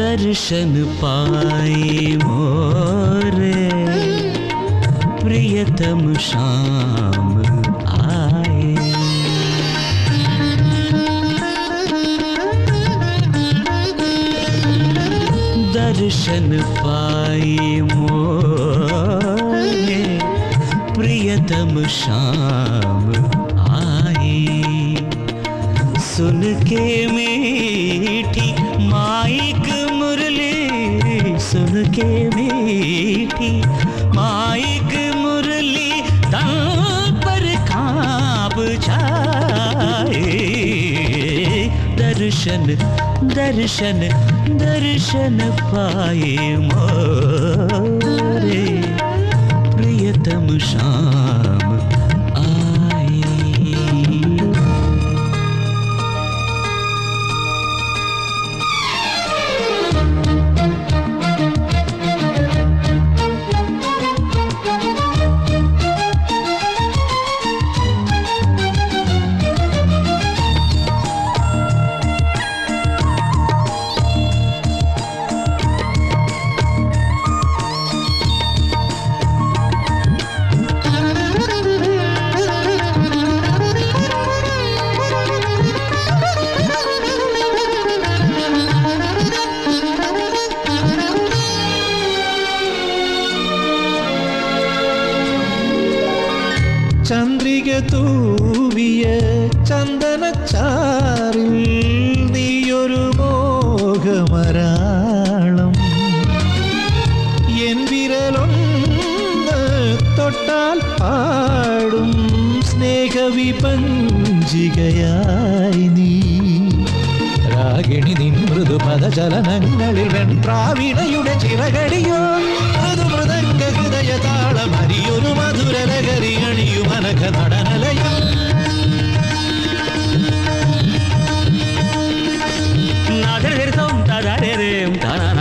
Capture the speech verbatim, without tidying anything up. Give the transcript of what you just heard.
दर्शन पाए मोरे प्रियतम शाम आए। दर्शन पाए मोरे प्रियतम शाम आए। सुन के मीठी माइक मुरली, सुन के मीठी माइक मुरली तन पर कांप जाए। दर्शन दर्शन दर्शन पाए मोरे प्रियतम शाम आए। ചന്ദ്രിക തൂവിയ ചന്ദനച്ചാറിൽ നീയൊരു മോഹമരാളം. എൻ വിരലൊന്ന് തൊട്ടാൽ പാടും സ്നേഹവിപഞ്ചികയായി നീ. രാഗിണി നിൻ മൃദുപദചലനങ്ങളിൽ വെൺപ്രാവിണയുടെ ചിറകടിയോ മൃദുമൃദംഗ ഹൃദയ താളമരിയൊരു മധുരലഹരി അണിയുമനഘ നടനലയം. നാദരേം താദാരേം താനാ